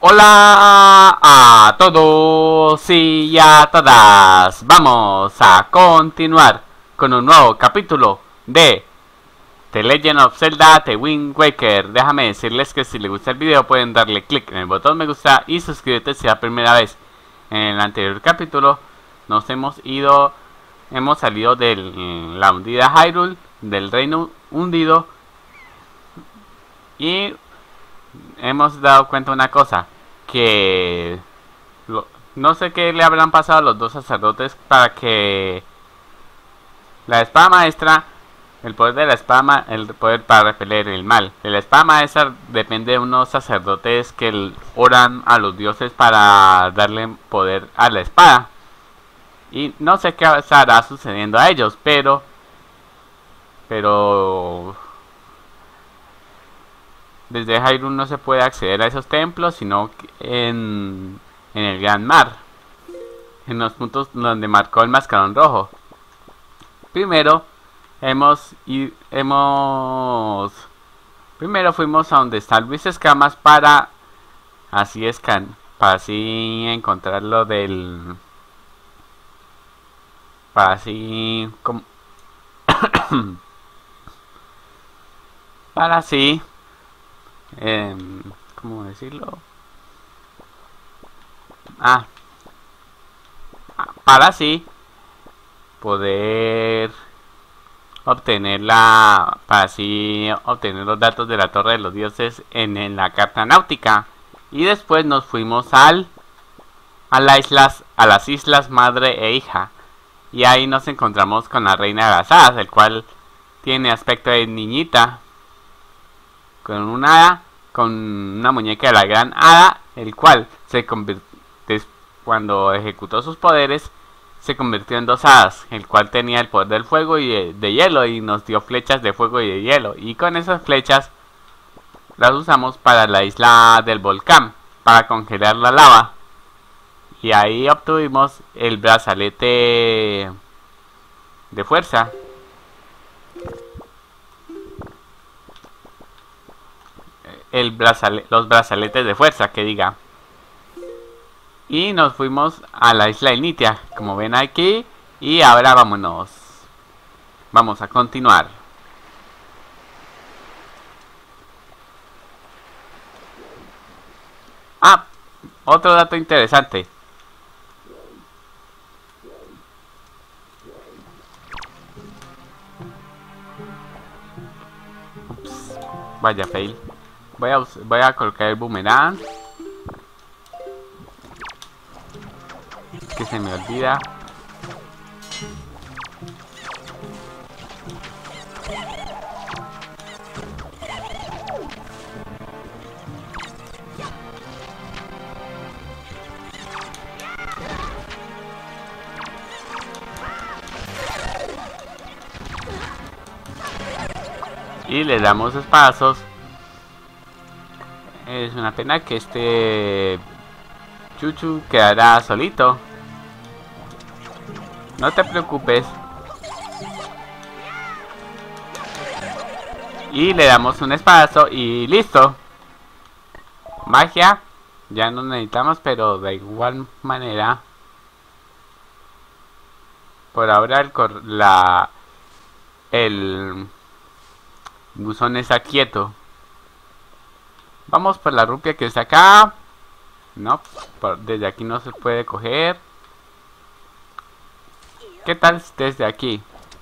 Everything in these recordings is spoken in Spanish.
Hola a todos y a todas. Vamos a continuar con un nuevo capítulo de The Legend of Zelda The Wind Waker. Déjame decirles que si les gusta el video pueden darle click en el botón me gusta y suscríbete si es la primera vez. En el anterior capítulo nos hemos salido de la hundida Hyrule, del reino hundido, y hemos dado cuenta de una cosa, que no sé qué le habrán pasado a los dos sacerdotes para que la espada maestra, el poder de la espada, el poder para repeler el mal de la espada maestra depende de unos sacerdotes que oran a los dioses para darle poder a la espada. Y no sé qué estará sucediendo a ellos, pero desde Hyrule no se puede acceder a esos templos, sino en el Gran Mar, en los puntos donde marcó el mascarón rojo. Primero fuimos a donde está Luis Escamas para así encontrar lo del, para así como para así ¿cómo decirlo? Para así poder obtener obtener los datos de la Torre de los Dioses en la carta náutica. Y después nos fuimos a las islas madre e hija, y ahí nos encontramos con la reina de las hadas, el cual tiene aspecto de niñita, con una muñeca de la gran hada, el cual cuando ejecutó sus poderes se convirtió en dos hadas, el cual tenía el poder del fuego y de hielo, y nos dio flechas de fuego y de hielo, y con esas flechas las usamos para la isla del volcán, para congelar la lava, y ahí obtuvimos el brazalete de fuerza. Los brazaletes de fuerza, que diga. Y nos fuimos a la isla de Nitia, como ven aquí. Y ahora vamos a continuar. Otro dato interesante. Ups, vaya fail. Voy a colocar el boomerang, que se me olvida. Y le damos espadazos. Es una pena que este Chuchu quedará solito. No te preocupes. Y le damos un espadazo y listo. Magia. Ya no necesitamos, pero de igual manera, por ahora el buzón está quieto. Vamos por la rupia que está acá. No, desde aquí no se puede coger. ¿Qué tal desde aquí?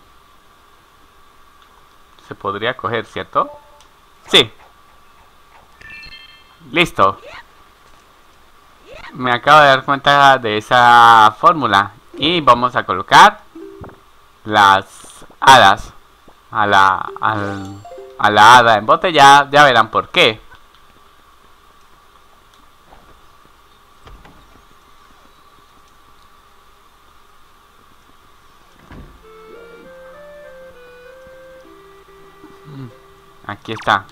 Se podría coger, ¿cierto? Sí. Listo. Me acabo de dar cuenta de esa fórmula. Y vamos a colocar las hadas a la hada embotellada. Ya verán por qué. Aquí está.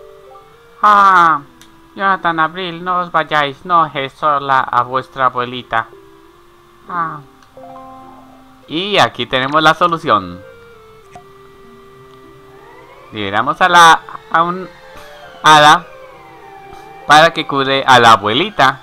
Jonathan Abril, no os vayáis, no dejéis sola a vuestra abuelita. Y aquí tenemos la solución. Liberamos a un hada para que cure a la abuelita.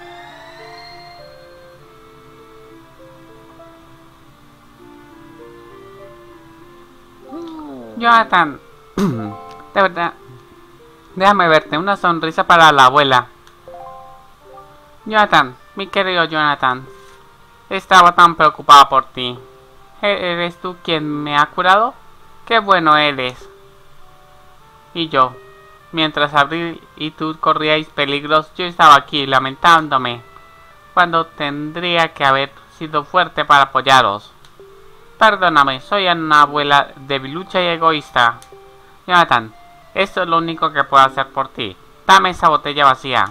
Jonathan, de verdad, déjame verte, una sonrisa para la abuela. Jonathan, mi querido Jonathan, estaba tan preocupada por ti. ¿Eres tú quien me ha curado? ¡Qué bueno eres! Y yo, mientras Abril y tú corríais peligros, yo estaba aquí lamentándome, cuando tendría que haber sido fuerte para apoyaros. Perdóname, soy una abuela debilucha y egoísta. Jonathan, esto es lo único que puedo hacer por ti. Dame esa botella vacía.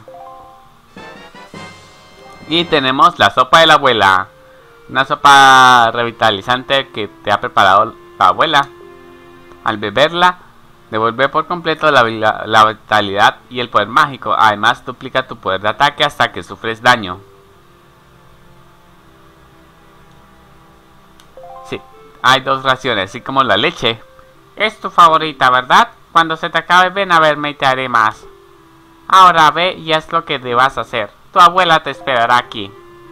Y tenemos la sopa de la abuela. Una sopa revitalizante que te ha preparado la abuela. Al beberla, devuelve por completo la vitalidad y el poder mágico. Además, duplica tu poder de ataque hasta que sufres daño. Sí, hay 2 raciones, así como la leche. Es tu favorita, ¿verdad? Cuando se te acabe, ven a verme y te haré más. Ahora ve y haz lo que debas hacer. Tu abuela te esperará aquí.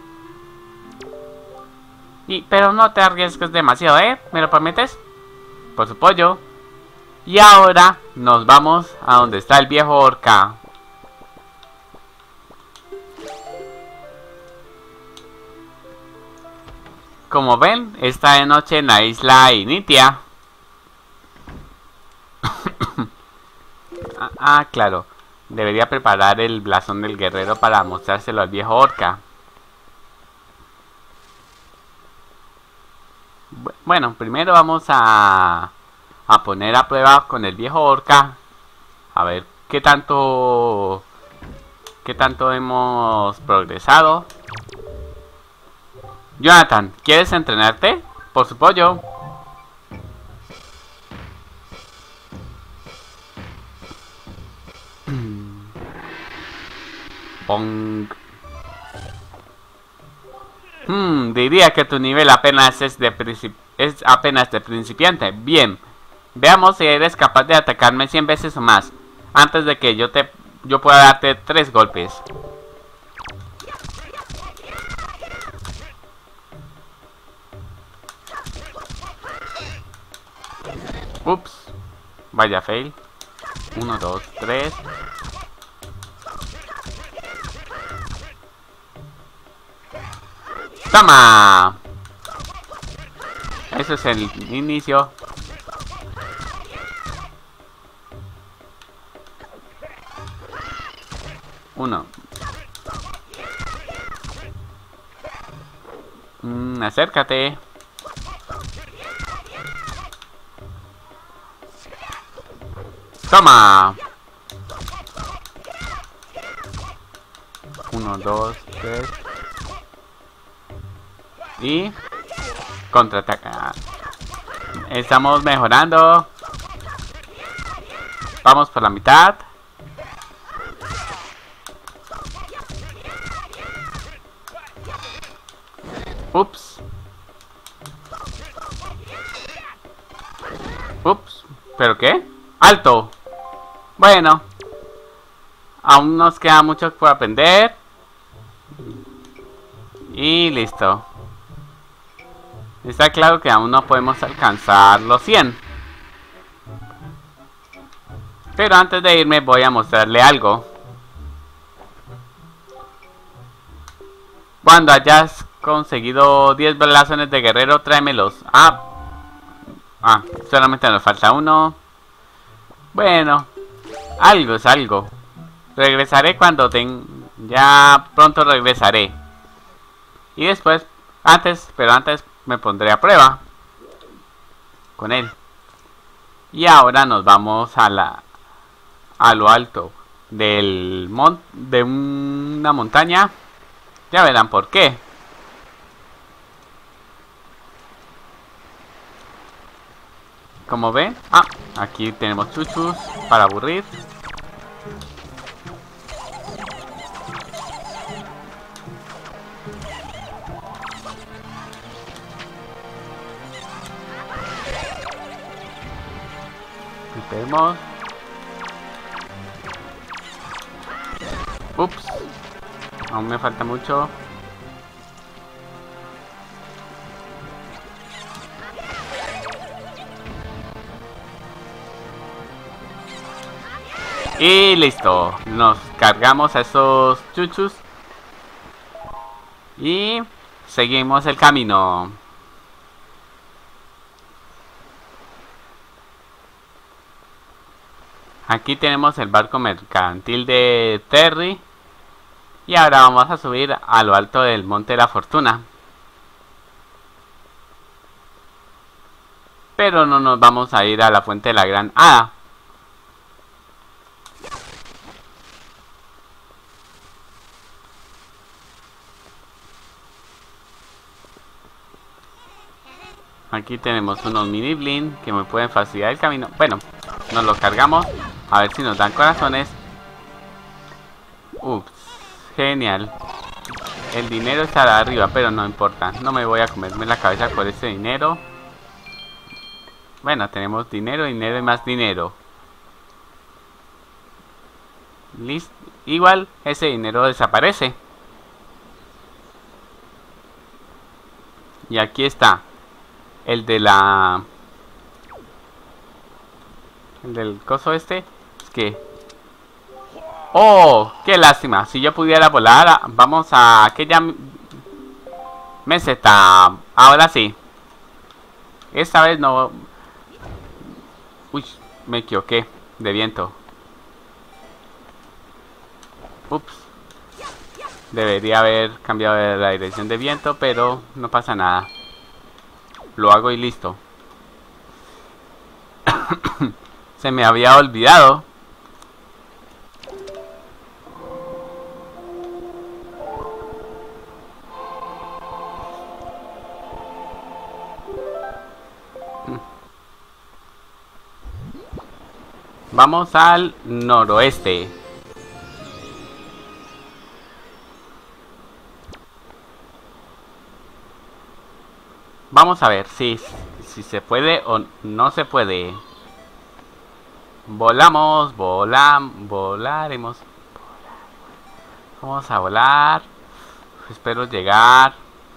Pero no te arriesgues demasiado, ¿eh? ¿Me lo prometes? Por su pollo. Y ahora nos vamos a donde está el viejo orca. Como ven, está de noche en la isla Initia. Claro. Debería preparar el blasón del guerrero para mostrárselo al viejo orca. Bueno, primero vamos a poner a prueba con el viejo orca. A ver qué tanto hemos progresado. Jonathan, ¿quieres entrenarte? Por su pollo. Pong. Diría que tu nivel apenas es apenas de principiante. Bien, veamos si eres capaz de atacarme 100 veces o más antes de que yo pueda darte 3 golpes. Ups, vaya fail. 1, 2, 3. ¡Toma! Ese es el inicio. Uno. Acércate. ¡Toma! 1, 2, 3. Y contraataca. Estamos mejorando. Vamos por la mitad. Ups. Ups. ¿Pero qué? ¡Alto! Bueno. Aún nos queda mucho por aprender. Y listo. Está claro que aún no podemos alcanzar los 100. Pero antes de irme voy a mostrarle algo. Cuando hayas conseguido 10 blasones de guerrero, tráemelos. Solamente nos falta uno. Bueno, algo es algo. Regresaré cuando ya pronto regresaré. Y después, antes me pondré a prueba con él. Y ahora nos vamos a lo alto de una montaña. Ya verán por qué. Como ven, aquí tenemos chuchus para aburrir. Vemos. Ups. Aún me falta mucho. Y listo. Nos cargamos a esos chuchus. Y seguimos el camino. Aquí tenemos el barco mercantil de Terry. Y ahora vamos a subir a lo alto del Monte de la Fortuna. Pero no nos vamos a ir a la Fuente de la Gran Hada. Aquí tenemos unos mini blin que me pueden facilitar el camino. Bueno, nos lo cargamos. A ver si nos dan corazones. Ups, genial. El dinero estará arriba, pero no importa. No me voy a comerme la cabeza por ese dinero. Bueno, tenemos dinero, dinero y más dinero. Listo. Igual ese dinero desaparece. Y aquí está. El de la... El del coso este. Es que... ¡Oh! ¡Qué lástima! Si yo pudiera volar, vamos a aquella meseta. Ahora sí. Esta vez no... Uy, me equivoqué de viento. Ups. Debería haber cambiado la dirección de viento, pero no pasa nada. Lo hago y listo. Se me había olvidado. Vamos al noroeste. Vamos a ver si se puede o no se puede. Volamos, volaremos. Vamos a volar. Espero llegar.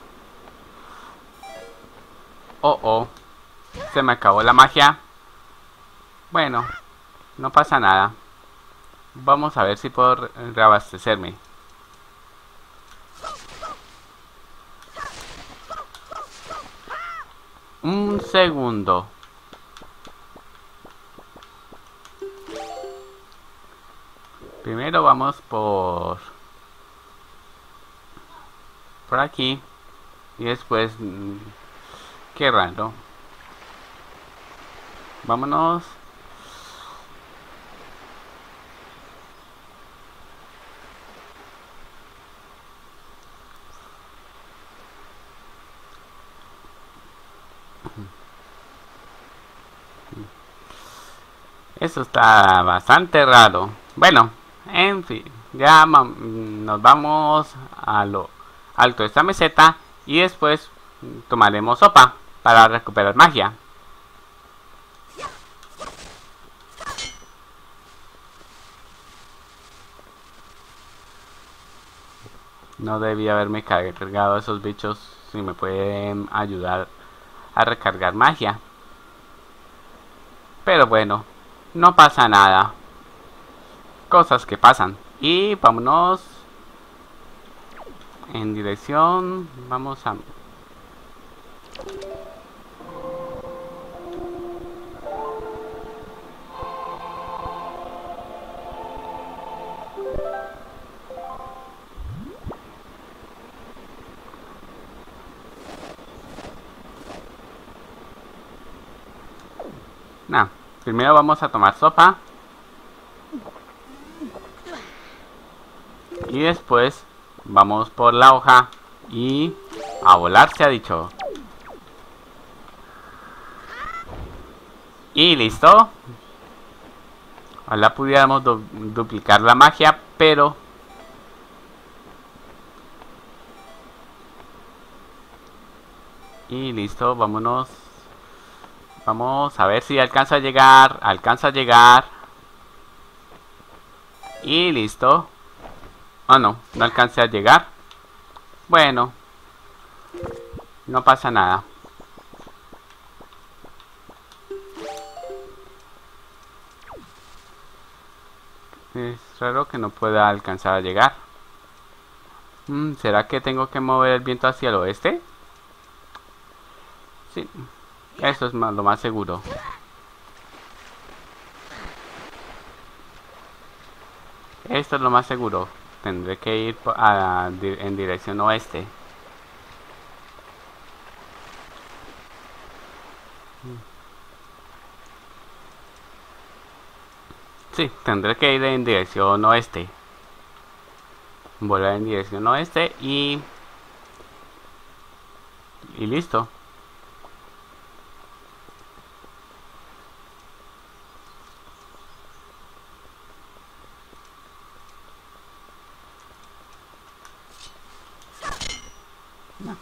Oh, se me acabó la magia. Bueno, no pasa nada. Vamos a ver si puedo reabastecerme. Un segundo. Primero vamos por aquí. Y después... qué raro. Vámonos. Eso está bastante raro. Bueno, en fin, ya nos vamos a lo alto de esta meseta y después tomaremos sopa para recuperar magia. No debía haberme cargado a esos bichos. Si me pueden ayudar a recargar magia. Pero bueno, no pasa nada. Cosas que pasan. Y vámonos en dirección. Vamos a... Nah, primero vamos a tomar sopa. Y después vamos por la hoja y a volar se ha dicho. Y listo. Ojalá pudiéramos duplicar la magia, pero... Y listo, vámonos. Vamos a ver si alcanza a llegar. Alcanza a llegar. Y listo. Oh no, no alcancé a llegar. Bueno, no pasa nada. Es raro que no pueda alcanzar a llegar. ¿Será que tengo que mover el viento hacia el oeste? Sí, eso es lo más seguro. Esto es lo más seguro. Tendré que ir en dirección oeste. Sí, tendré que ir en dirección oeste. Volar en dirección oeste y listo. No.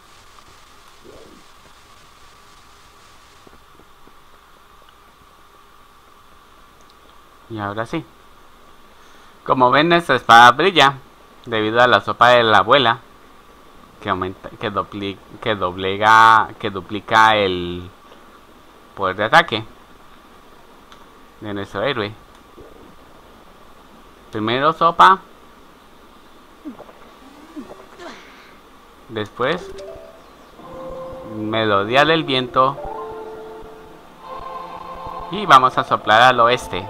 Y ahora sí. Como ven, nuestra espada brilla debido a la sopa de la abuela que aumenta, que duplica el poder de ataque de nuestro héroe. Primero sopa, después melodía del viento y vamos a soplar al oeste.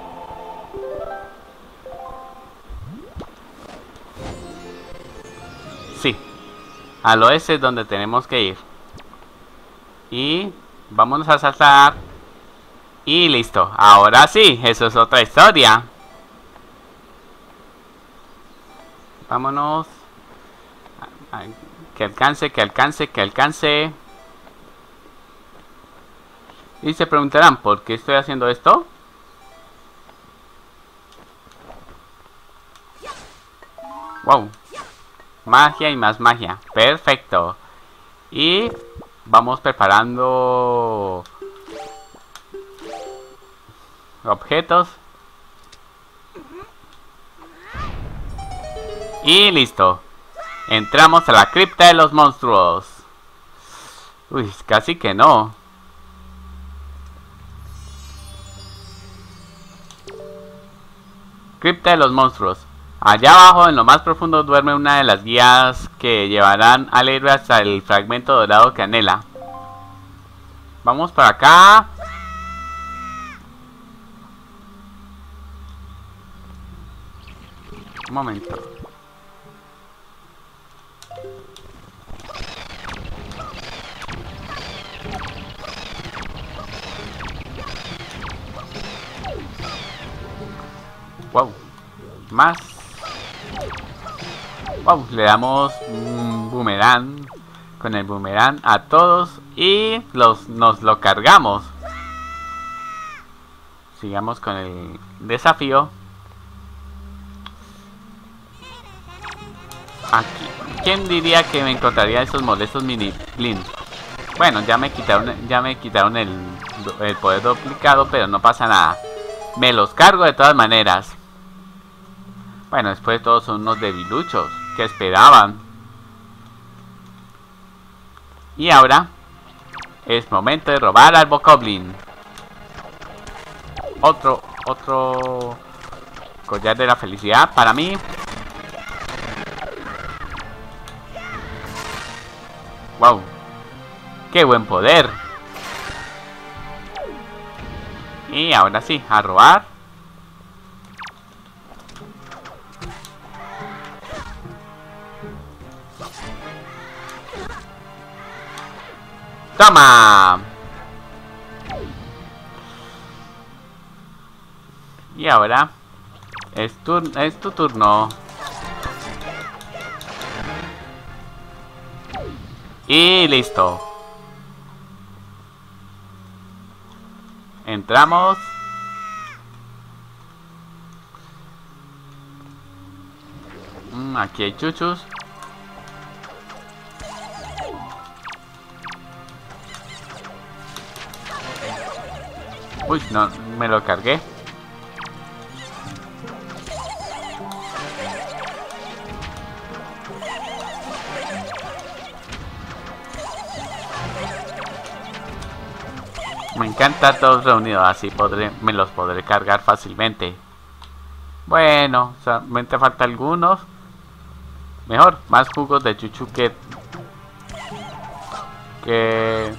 Sí, al oeste es donde tenemos que ir. Y vámonos a saltar. Y listo, ahora sí, eso es otra historia. Vámonos. Que alcance, que alcance, que alcance. Y se preguntarán, ¿por qué estoy haciendo esto? Wow. Magia y más magia. Perfecto. Y vamos preparando objetos. Y listo. Entramos a la cripta de los monstruos. Uy, casi que no. Cripta de los monstruos. Allá abajo, en lo más profundo, duerme una de las guías que llevarán al héroe hasta el fragmento dorado que anhela. Vamos para acá. Un momento. Wow. Más. Wow, le damos un boomerang. Con el boomerang a todos y nos lo cargamos. Sigamos con el desafío. Aquí. ¿Quién diría que me encontraría esos molestos mini blins? Bueno, ya me quitaron el poder duplicado, pero no pasa nada. Me los cargo de todas maneras. Bueno, después de todo son unos debiluchos que esperaban. Y ahora es momento de robar al Bokoblin. Otro collar de la felicidad para mí. Wow, qué buen poder. Y ahora sí, a robar. ¡Toma! Y ahora es tu turno. Y listo. Entramos. Aquí hay chuchus. Uy, no, me lo cargué. Me encanta todos reunidos, así me los podré cargar fácilmente. Bueno, solamente falta algunos. Mejor, más jugos de chuchu que...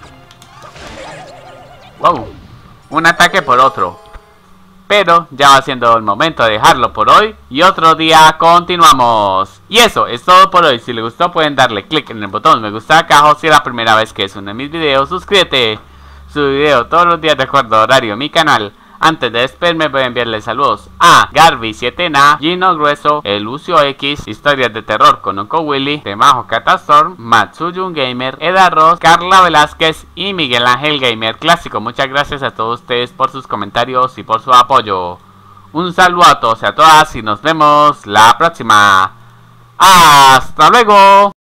Wow, un ataque por otro. Pero ya va siendo el momento de dejarlo por hoy y otro día continuamos. Y eso es todo por hoy. Si les gustó pueden darle click en el botón me gusta acá abajo. Si es la primera vez que es uno de mis videos, suscríbete. Subo video todos los días de acuerdo a horario en mi canal. Antes de despedirme voy a enviarle saludos a Garby7Na, Gino Grueso, El Lucio X, Historias de Terror con Unco Willy, Temajo Catastorm, Matsuyun Gamer, Eda Ross, Carla Velázquez y Miguel Ángel Gamer Clásico. Muchas gracias a todos ustedes por sus comentarios y por su apoyo. Un saludo a todos y a todas y nos vemos la próxima. ¡Hasta luego!